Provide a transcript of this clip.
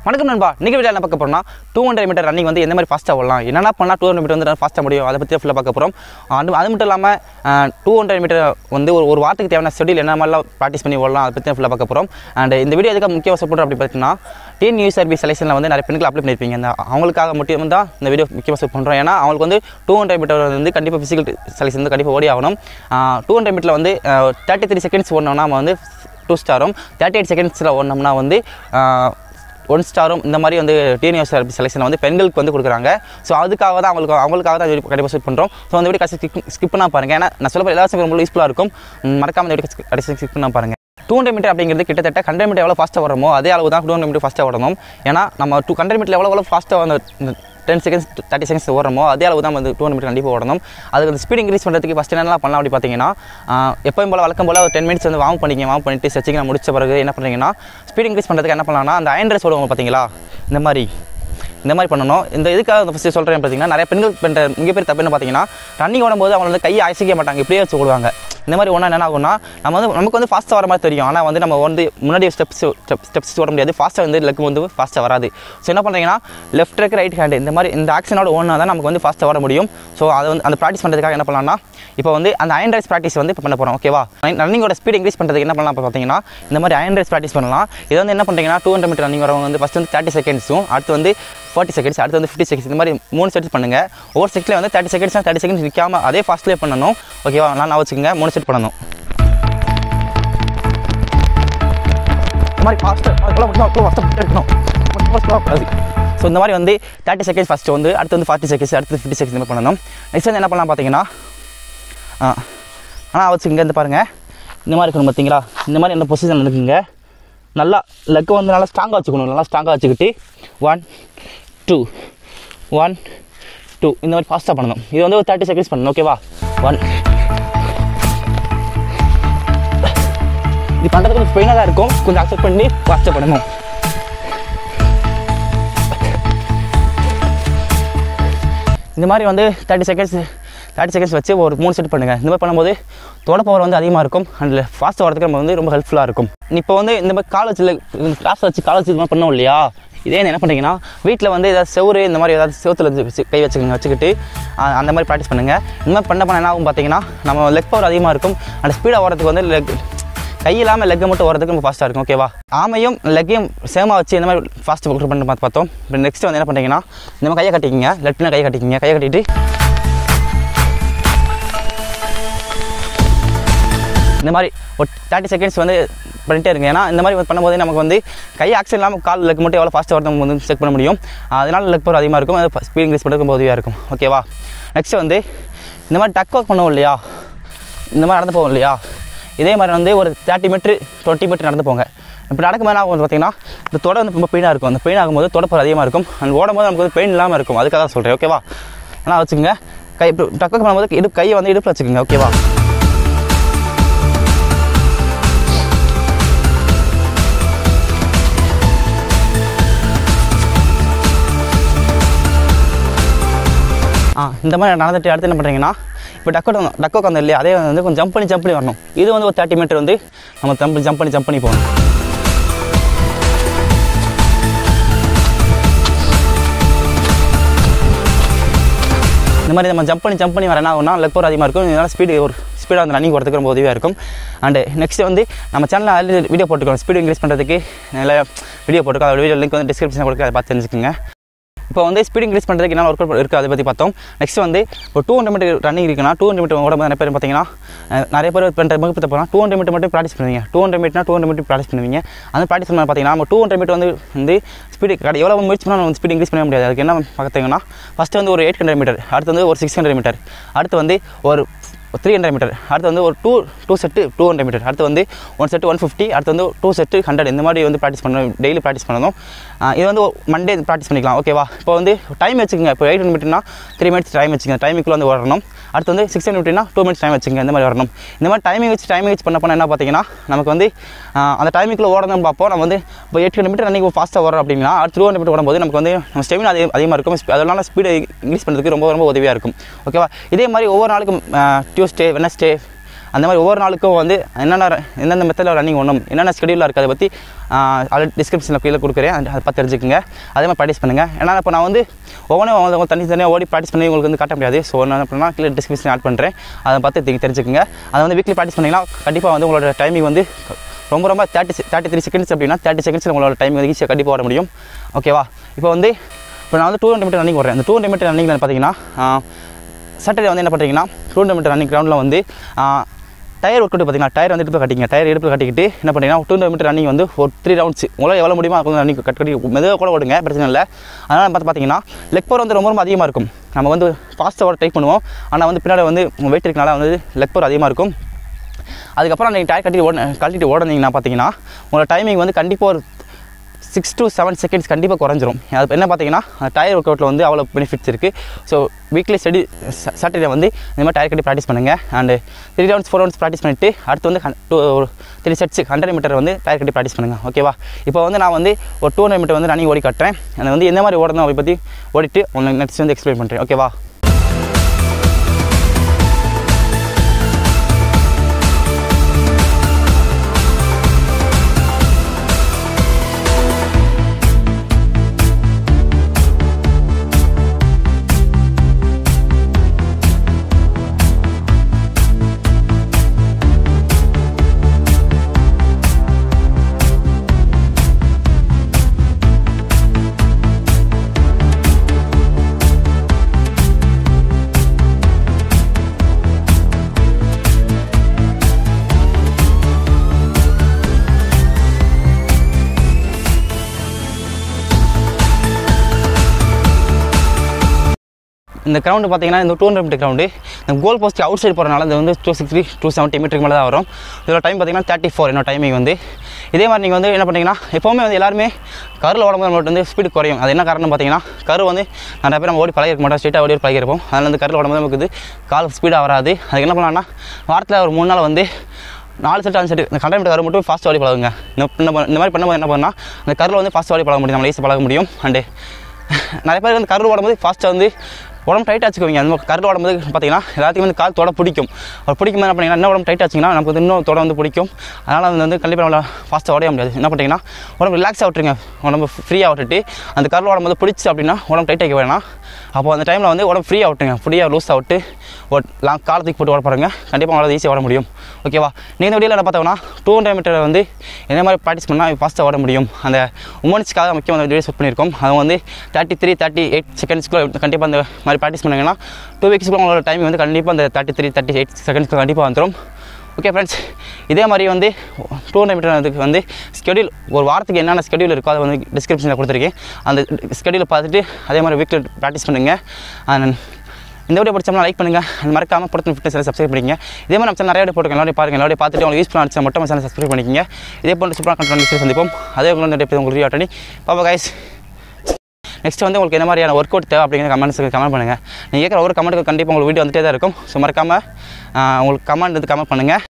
வணக்கம் நண்பா, இன்னைக்கு வீடியோ என்ன பார்க்க போறோம்னா 200 மீட்டர் ரன்னிங் வந்து எந்த மாதிரி ஃபாஸ்ட்டாக ஓடலாம், என்னென்ன பண்ணால் 200 மீட்டர் வந்து ஃபாஸ்ட்டாக முடியும், அதை பற்றி ஃபுல்லாக பார்க்க போகிறோம். அது மட்டும் இல்லாமல் 200 மீட்டர் வந்து ஒரு வாரத்துக்கு தேவையான ஷெடியூல் என்ன மாதிரிலாம் ப்ராக்டிஸ் பண்ணி ஓடலாம், அதை பற்றி ஃபுல்லாக பார்க்க போகிறோம். அண்ட் இந்த வீடியோ எதுக்காக முக்கிய சப்போர்ட் அப்படி பார்த்தீங்கன்னா TNUSRB செலெக்ஷனில் வந்து நிறைய பெண்கள் அப்ளை பண்ணியிருப்பீங்க. அவங்களுக்காக மட்டும் தான் இந்த வீடியோ முக்கியமாக சப்போர்ட் பண்ணுறோம். ஏன்னா அவங்களுக்கு வந்து 200 மீட்டர் வந்து கண்டிப்பாக ஃபிசிக்கல் செலெக்ஷன் வந்து கண்டிப்பாக ஓடி ஆகணும். 200 மீட்டரில் வந்து 33 செகண்ட்ஸ் ஓடணும்னா நம்ம வந்து 2 ஸ்டாரும், 38 செகண்ட்ஸில் ஓடணும்னா வந்து 1 ஸ்டாரும் இந்த மாதிரி வந்து TNUSRB செலெக்ஷனில் வந்து பெண்களுக்கு வந்து கொடுக்குறாங்க. ஸோ அதுக்காக தான் அவங்களுக்காக தான் கண்டிப்பாக சூட் பண்ணுறோம். ஸோ அந்த வீடியோ கடைசி ஸ்கிப் பண்ணால் பாருங்கள். ஏன்னா நான் சொல்ல எல்லா ரொம்ப யூஸ்ஃபுல்லாக இருக்கும். மறக்காம இந்த வீடியோ கடைசி ஸ்கிப் பண்ணால் பாருங்கள். 200 மீட்டர் அப்படிங்கிறது கிட்டத்தட்ட 100 மீட்டர் எவ்வளோ ஃபாஸ்ட்டாக ஓடணுமோ அதே அளவு தான் 200 மீட்டர் ஃபாஸ்ட்டாக ஓடணும். ஏன்னா நம்ம 100 மீட்டர் எவ்வளோ ஃபாஸ்ட்டாக வந்து 10 செகண்ட்ஸ் 30 செகண்ட்ஸ் ஓடுறோமோ அதே அளவு தான் வந்து 200 மீட்டர் கண்டிப்பாக ஓடணும். அதுக்கு வந்து ஸ்பீட் இன்க்ரீஸ் பண்ணுறதுக்கு ஃபஸ்ட் என்னெல்லாம் பண்ணலாம் அப்படி பார்த்தீங்கன்னா, எப்போயும் போல் வழக்கம் போல் ஒரு 10 மினிட்ஸ் வந்து வார்ம் பண்ணிட்டு ஸ்ட்ரெச்சிங் முடிச்ச பிறகு என்ன பண்ணுறீங்கன்னா, ஸ்பீட் இன்க்ரீஸ் பண்ணுறதுக்கு என்ன பண்ணலாம்னா அந்த அயன் ரேஸ் ஓடுவாங்க பார்த்தீங்களா, இந்த மாதிரி பண்ணணும். இந்த இதுக்காக ஃபஸ்ட்டு சொல்கிறேன் பார்த்தீங்கன்னா, நிறைய பெண்கள் பண்ணுற மிகப்பெரிய தப்பு என்ன பார்த்தீங்கன்னா, ரன்னிங் ஓடும்போது அவங்க வந்து கையை அசைக்க மாட்டாங்க, இப்படியே வச்சு ஓடுவாங்க. இந்த மாதிரி ஒன்றா என்ன ஆகும்னா நமக்கு வந்து ஃபாஸ்ட்டாக வர மாதிரி தெரியும். ஆனால் வந்து நம்ம வந்து முன்னாடி ஸ்டெப்ஸ் ஓட முடியாது, ஃபாஸ்ட்டாக வந்து லெக் வந்து ஃபாஸ்ட்டாக வராது. ஸோ என்ன பண்ணுறீங்கன்னா லெஃப்ட் லெக் ரைட் ஹேண்டு இந்த ஆக்ஷனோட ஓடினா தான் நமக்கு வந்து ஃபாஸ்ட்டாக வர முடியும். ஸோ அதை வந்து அந்த ப்ராக்டிஸ் பண்ணுறதுக்காக என்ன பண்ணலாம்னா, இப்போ வந்து அந்த அயன் ரேஸ் ப்ராக்டிஸ் வந்து இப்போ பண்ண போகிறோம். ஓகேவா? ரன்னிங்கோட ஸ்பீட் இன்க்ரீஸ் பண்ணுறதுக்கு என்ன பண்ணலாம் இப்போ பார்த்தீங்கன்னா, இந்த மாதிரி அயன் ரேஸ் ப்ராக்டிஸ் பண்ணலாம். இது வந்து என்ன பண்ணுறீங்கன்னா 200 மீட்டர் ரன்னிங் வரவங்க வந்து ஃபஸ்ட் வந்து 30 செகண்ட்ஸும், அடுத்து வந்து 40 செகண்ட்ஸ், அடுத்து வந்து 50 செகண்ட்ஸ், இந்த மாதிரி 3 செட்ஸ் பண்ணுங்கள். ஒவ்வொரு செட்டில் வந்து 30 செகண்ட்ஸ் நிற்காம அதே ஃபாஸ்ட்லேயே பண்ணணும். ஓகேவா? நான் வச்சுக்கோங்க 3 செட் பண்ணணும். இந்த மாதிரி ஸோ இந்த மாதிரி வந்து 30 செகண்ட்ஸ் ஃபஸ்ட்டு வந்து, அடுத்து வந்து 40 செகண்ட்ஸ், அடுத்து 50 செகண்ட்ஸ் இந்த பண்ணணும். நெக்ஸ்ட் வந்து என்ன பண்ணலாம் பார்த்தீங்கன்னா, ஆனால் வச்சுக்கோங்க இந்த பாருங்கள், இந்த மாதிரி இருக்கணும் பார்த்தீங்களா, இந்த மாதிரி என்ன பொசிஷன் இருக்குங்க. நல்லா லெக்கை வந்து நல்லா ஸ்ட்ராங்காக வச்சுக்கணும். நல்லா ஸ்ட்ராங்காக வச்சுக்கிட்டு 1 2 1 2 இந்த மாதிரி ஃபாஸ்ட்டாக பண்ணணும். இது வந்து ஒரு 30 செகண்ட்ஸ் பண்ணணும். ஓகேவா? 1 இது பண்ணுறதுக்கு கொஞ்சம் பெயினாக தான் இருக்கும், கொஞ்சம் அக்செப்ட் பண்ணி ஃபாஸ்ட்டாக பண்ணணும். இந்த மாதிரி வந்து 30 செகண்ட்ஸ் வச்சு ஒரு 3 செட் பண்ணுங்கள். இந்த மாதிரி பண்ணும்போது தொட பவர் வந்து அதிகமாக இருக்கும். அண்ட் ஃபாஸ்ட்டாக வரதுக்கு நம்ம வந்து ரொம்ப ஹெல்ப்ஃபுல்லாக இருக்கும். இப்போ வந்து இந்த மாதிரி கிளாஸ் வச்சு இது மாதிரி பண்ணோம் இல்லையா, இதே என்ன பண்ணுறீங்கன்னா வீட்டில் வந்து ஏதாவது செவரு இந்த மாதிரி ஏதாவது செவத்தில் கை வச்சுக்கிட்டு அந்த மாதிரி ப்ராக்டிஸ் பண்ணுங்கள். இந்த மாதிரி பண்ண என்ன ஆகும் பார்த்தீங்கன்னா, நம்ம லெக் பவர் அதிகமாக இருக்கும். அந்த ஸ்பீடாக ஓடுறதுக்கு வந்து கை இல்லாமல் லெக்கை மட்டும் ஓடுறதுக்கு ரொம்ப ஃபாஸ்ட்டாக இருக்கும். ஓகேவா? ஆமையும் லெக்கையும் சேமாக வச்சு இந்த மாதிரி ஃபாஸ்ட் பண்ணி பார்த்தோம். இப்போ நெக்ஸ்ட் வந்து என்ன பண்ணுறீங்கன்னா, இந்த மாதிரி கையை கட்டிக்கிங்க, லெஃப்ட்னா கையை கட்டிட்டு இந்த மாதிரி ஒரு 30 செகண்ட்ஸ் வந்து பண்ணிட்டே இருங்க. ஏன்னா இந்த மாதிரி பண்ணும்போது நமக்கு வந்து கை ஆக்ஷன் இல்லாமல் கால் லெக் மட்டும் எவ்வளோ ஃபாஸ்ட்டாக வரது நம்ம வந்து செக் பண்ண முடியும். அதனால் லெக் பவர் அதிகமாக இருக்கும், அது ஸ்பீட் இன்க்ரீஸ் பண்ணுறதுக்கு ரொம்ப உதவியாக இருக்கும். ஓகேவா? நெக்ஸ்ட் வந்து இந்த மாதிரி டக் ஒர்க் பண்ணுவோம் இல்லையா, இந்த மாதிரி நடந்து போவோம் இல்லையா, இதே மாதிரி வந்து ஒரு 30 மீட்டர் 20 மீட்டர் நடந்து போங்க. இப்போ நடக்கும்போது என்ன ஆகும் பார்த்தீங்கன்னா, இந்த தொடை வந்து ரொம்ப பெயினாக இருக்கும். அந்த பெயின் ஆகும்போது தொடப்பர் அதிகமாக இருக்கும். அந்த ஓடும்போது நமக்கு வந்து பெயின் இல்லாமல் இருக்கும். அதுக்காக தான் சொல்கிறேன். ஓகேவா? ஆனால் வச்சுக்கோங்க, கை டக் ஒர்க் பண்ணும்போது கையை வந்து இடுப்பில் வச்சுக்கோங்க. ஓகேவா? இந்த மாதிரி நடந்துட்டு அடுத்து என்ன பண்ணுறீங்கன்னா, இப்போ டக் ஒர்க் வந்து இல்லையா, அதே வந்து கொஞ்சம் ஜம்ப் பண்ணி வரணும். இது வந்து ஒரு 30 மீட்டர் வந்து நம்ம ஜம்ப் பண்ணி போகணும். இந்த மாதிரி நம்ம ஜம்ப் பண்ணி வர என்ன ஆகும்னா லெக் பவர் அதிகமாக இருக்கும். இதனால் ஸ்பீடாக வந்து ரன்னிங் போகிறதுக்கு ரொம்ப உதவியாக இருக்கும். அண்டு நெக்ஸ்ட் வந்து நம்ம சேனலில் ஆல்ரெடி வீடியோ போட்டுருக்கோம், ஸ்பீடு இன்க்ரீஸ் பண்ணுறதுக்கு நல்ல வீடியோ போட்டுருக்கோம். அதோட வீடியோ லிங்க் வந்து டிஸ்கிரிப்ஷனில் கொடுக்க, அதை பார்த்து தெரிஞ்சுக்கோங்க. இப்போ வந்து ஸ்பீட் இன்க்ரீஸ் பண்ணுறதுக்கு என்ன ஒர்க் அவுட் இருக்குது அதை பற்றி பார்த்தோம். நெக்ஸ்ட் வந்து இப்போ 200 மீட்டர் ரன்னிங் இருக்குன்னா 200 மீட்டர் ஓடும்போது நிறைய பேர் பார்த்தீங்கன்னா, நிறைய பேர் பண்ணுற வகுப்பு போனால் 200 மீட்டர் மட்டும் ப்ராக்டிஸ் பண்ணுவீங்க. 200 மீட்டர் ப்ராக்டிஸ் பண்ணுவீங்க. அந்த ப்ராக்டிஸ் பண்ண பார்த்தீங்கன்னா நம்ம 200 மீட்டர் வந்து ஸ்பீடு எவ்வளோ முயற்சி பண்ணால் நம்ம ஸ்பீட் இன்க்ரீஸ் பண்ண முடியாது. அதுக்கு என்ன பார்த்தீங்கன்னா, ஃபஸ்ட்டு வந்து ஒரு 800 மீட்டர், அடுத்து வந்து ஒரு 600 மீட்டர், அடுத்து வந்து ஒரு 300 மீட்டர், அடுத்து வந்து ஒரு டூ செட்டு 200 மீட்டர், அடுத்து வந்து 1 செட்டு 150, அடுத்து வந்து 2 செட்டு 100. இந்த மாதிரி வந்து ப்ராக்டிஸ் பண்ணணும், டெய்லி ப்ராக்டிஸ் பண்ணணும். இது வந்து மண்டே ப்ராக்டிஸ் பண்ணிக்கலாம். ஓகேவா? இப்போ வந்து டைம் வச்சுக்கோங்க. இப்போ 800 மீட்டர்னா 3 மினிட்ஸ் டைம் வச்சுக்கோங்க. டைமுக்குள்ளே வந்து வரணும். அடுத்து வந்து 600 மீட்டர்னா 2 மினிட்ஸ் டைம் வச்சுக்கோங்க. இந்த மாதிரி வரணும். இந்த மாதிரி டைமிங் வச்சு பண்ண என்ன பார்த்தீங்கன்னா, நமக்கு வந்து அந்த டைமுக்குள்ளே ஓடணும்னு பார்ப்போம். நம்ம வந்து இப்போ 800 மீட்டர் ரன்னிங் ஃபாஸ்ட்டாக வரோம் அப்படின்னா, அடுத்து 200 மீட்டர் ஓடும்போது நமக்கு வந்து நம்ம ஸ்டெமினா அதிகமாக இருக்கும். அதனால ஸ்பீடு இன்க்ரீஸ் பண்ணுறதுக்கு ரொம்ப உதவியாக இருக்கும். ஓகேவா? இதே மாதிரி ஒவ்வொரு நாளுக்கும் டியூஸ்டே, வெட்னஸ்டே, அந்த மாதிரி ஒவ்வொரு நாளுக்கும் வந்து எந்தெந்த மெத்தடில் ரன்னிங் ஒன்றும் என்னென்ன ஸ்கெடியூலாக இருக்குது அதை பற்றி ஆல்ரெடி டிஸ்கிரிப்ஷனில் கீழே கொடுக்குறேன், அதை பார்த்து தெரிஞ்சுக்கோங்க. அதே மாதிரி ப்ராக்டிஸ் பண்ணுங்கள். ஏன்னா இப்போ நான் வந்து ஒவ்வொன்றும் தனித்தனியாக ஓடி ப்ராக்டிஸ் பண்ணி உங்களுக்கு வந்து காட்ட முடியாது. ஸோ என்ன பண்ணால் கீழே டிஸ்கிரிப்ஷன் ஆட் பண்ணுறேன், அதை பார்த்து தெரிஞ்சுக்கோங்க. அதை வந்து வீக்லி ப்ராக்டிஸ் பண்ணிங்கன்னா கண்டிப்பாக வந்து உங்களோட டைமிங் வந்து ரொம்ப 33 செகண்ட்ஸ் அப்படின்னா 30 செகண்ட்ஸில் உங்களோட டைமிங் வந்து ஈஸியாக கண்டிப்பாக ஓட முடியும். ஓகேவா? இப்போ நான் வந்து 200 மீட்டர் ரன்னிங் ஓடுறேன். அந்த 200 மீட்டர் ரன்னிங்கில் பார்த்தீங்கன்னா சாட்டர்டே வந்து என்ன பண்ணுறீங்கன்னா 200 மீட்டர் ரன்னிங் கிரவுண்டில் வந்து டயர் ஒர்க் அவுட் பார்த்தீங்கன்னா டயர் வந்து எடுப்பு கட்டிக்கிட்டு என்ன பண்ணுறீங்கன்னா 200 மீட்டர் ரன்னிங் வந்து ஒரு 3 ரவுண்ட்ஸ் உங்களால் எவ்வளோ முடியுமோ அது ரன்னிங் கட்டி மெதுவாக கூட ஓடுங்க, பிரச்சனை இல்லை. அதனால் பார்த்தீங்கன்னா லெக் பவர் வந்து ரொம்ப அதிகமாக இருக்கும். நம்ம வந்து ஃபாஸ்ட்டாக ஓட ட்ரை பண்ணுவோம், ஆனால் வந்து பின்னாடி வந்து வெயிட் இருக்கனால வந்து லெக் பவர் அதிகமாக இருக்கும். அதுக்கப்புறம் நீங்கள் டயர் கட்டிட்டு ஓடுனீங்கன்னா பார்த்தீங்கன்னா உங்களோட டைமிங் வந்து கண்டிப்பாக ஒரு 6 to 7 செகண்ட்ஸ் கண்டிப்பாக குறைஞ்சிரும். அது என்ன பார்த்தீங்கன்னா டயர் ஒர்க் அவுட்டில் வந்து அவ்வளோ பெனிஃபிட்ஸ் இருக்குது. ஸோ வீக்லி சாட்டர்டே வந்து இந்த மாதிரி டயர் கட்டி ப்ராக்டிஸ் பண்ணுங்கள். அண்டு 3 rounds 4 rounds ப்ராக்டிஸ் பண்ணிவிட்டு அடுத்து வந்து 3 sets 100 மீட்டர் வந்து டயர் கட்டி ப்ராக்டிஸ் பண்ணுங்கள். ஓகேவா? இப்போ வந்து நான் வந்து ஒரு 200 மீட்டர் வந்து ரன்னிங் ஓடி காட்டுறேன். அதை வந்து எந்த மாதிரி ஓடணும் அதை பற்றி ஓடிட்டு உங்களுக்கு நெக்ஸ்ட் வந்து எக்ஸ்பிளைன் பண்ணுறேன். ஓகேவா? இந்த கிரவுண்டு பார்த்தீங்கன்னா இந்த 200 மீட்டர் கிரவுண்டு இந்த கோல் போஸ்ட் அவுட் சைடு போகிறனால இது வந்து 260 270 மீட்டருக்கு மேலே தான் வரும். இதோட டைம் பார்த்தீங்கன்னா 34 என்னோட டைமிங் வந்து. இதே மாதிரி நீங்கள் வந்து என்ன பண்ணிங்கன்னா எப்போவுமே வந்து எல்லாருமே கருவில் ஓடும்போது நம்மளுக்கு வந்து ஸ்பீடு குறையும். அது என்ன காரணம் பார்த்தீங்கன்னா கரு வந்து நிறைய பேர் நம்ம ஓடி பழகிருக்க மாட்டோம், ஸ்ட்ரெயிட்டாக ஓடி பழகிருப்போம். அதனால் வந்து கருவில் ஓடும்போது நமக்கு இது கால் ஸ்பீடாக வராது. அதுக்கு என்ன பண்ணலாம்னா வாரத்தில் ஒரு 3 நாள் வந்து 4 செட் 5 செட் இந்த 100 மீட்டர் கரு மட்டும் ஃபாஸ்ட் ஓடி பழகுங்க. இந்த மாதிரி பண்ணும்போது என்ன பண்ணால் அந்த கருவில் வந்து ஃபாஸ்ட் ஓடி பழக முடியும், நம்ம ஈஸியாக பழக முடியும். அண்டு நிறைய பேர் வந்து கரு ஓடும்போது ஃபாஸ்ட்டாக வந்து உடம்பு டைட்டாக வச்சுக்குவீங்க. அந்த கரு ஓடும்போது பார்த்தீங்கன்னா எல்லாத்தையும் வந்து கால் தொட பிடிக்கும். பிடிக்கும் என்ன பண்ணிங்கன்னா என்ன உடம்பு டைட்டாக வச்சிங்கன்னா நமக்கு வந்து இன்னும் தொட வந்து பிடிக்கும். அதனால் வந்து கண்டிப்பாக நம்மளால் ஃபாஸ்ட்டாக ஓட முடியாது. என்ன பண்ணிங்கன்னா உடம்பு ரிலாக்ஸாக விட்டுருங்க, உடம்பு ஃப்ரீயாக விட்டுட்டு அந்த கரு ஓடும்போது பிடிச்சி அப்படின்னா உடம்பு டைட் ஆகி வேணாம். அப்போ அந்த டைமில் வந்து உடம்பு ஃப்ரீயாக விட்டுருங்க, ஃப்ரீயாக லூஸாக விட்டு காலத்துக்கு போட்டு ஓட பாருங்க, கண்டிப்பாக உங்களால் ஈஸியாக ஓட முடியும். ஓகேவா? நீங்கள் இந்த வீடியோவில் என்ன பார்த்தோம்னா 200 மீட்டர் வந்து எந்த மாதிரி ப்ராக்டிஸ் பண்ணால் ஃபாஸ்ட்டாக ஓட முடியும், அந்த உமன்ஸ்க்காக முக்கியம் அந்த வீடியோ செட் பண்ணியிருக்கோம். அது வந்து 33-38 செகண்ட்ஸ்க்குள்ளே கண்டிப்பாக அந்த மாதிரி ப்ராக்டிஸ் பண்ணிங்கன்னா 2 வீக்ஸ்க்குள்ள உங்களோட டைமிங் வந்து கண்டிப்பாக அந்த 33-38 செகண்ட்ஸ்க்கு கண்டிப்பாக வந்துடும். ஓகே ஃப்ரெண்ட்ஸ், இதே மாதிரி வந்து 200 மீட்டர் அதுக்கு வந்து ஸ்கெடியூல் ஒரு வாரத்துக்கு என்னென்ன ஸ்கெடியூல் இருக்கோ அதை வந்து டிஸ்கிரிப்ஷனில் கொடுத்துருக்கேன். அந்த ஸ்கெடியூலை பார்த்துட்டு அதே மாதிரி வீக்லி ப்ராக்டிஸ் பண்ணுங்கள். இந்த வீடியோ பிடிச்சோம்னா லைக் பண்ணுங்கள், அது மறக்காமல் பொறுத்து ஃபிட்னஸ் சப்ஸ்கிரைப் பண்ணிங்க. இதே மாதிரி நம்ம சேனல் நிறைய வீடியோ போட்டுருக்கேன், எல்லாரும் பாருங்கள், எல்லாரும் பார்த்துட்டு உங்களுக்கு யூஸ் பண்ண மட்டும் சேனல் சப்ஸ்கிரைப் பண்ணிக்கங்க. இதே போன்ற சூப்பரான கண்டென்ட் சந்திப்போம். அதே உங்களுக்கு ரிவ்யூ ஆட்டணி பாப்பா கைஸ். நெக்ஸ்ட் வந்து உங்களுக்கு என்ன மாதிரியான ஒர்க் அவுட் தேவை அப்படிங்கிற கமெண்ட்ஸுக்கு கமெண்ட் பண்ணுங்கள். நீங்கள் கேட்குற ஒரு கமெண்ட்டுக்கு கண்டிப்பாக உங்களுக்கு வீடியோ வந்துட்டே தான் இருக்கும். ஸோ மறக்காமல் உங்களுக்கு கமெண்ட் வந்து கமெண்ட் பண்ணுங்கள்.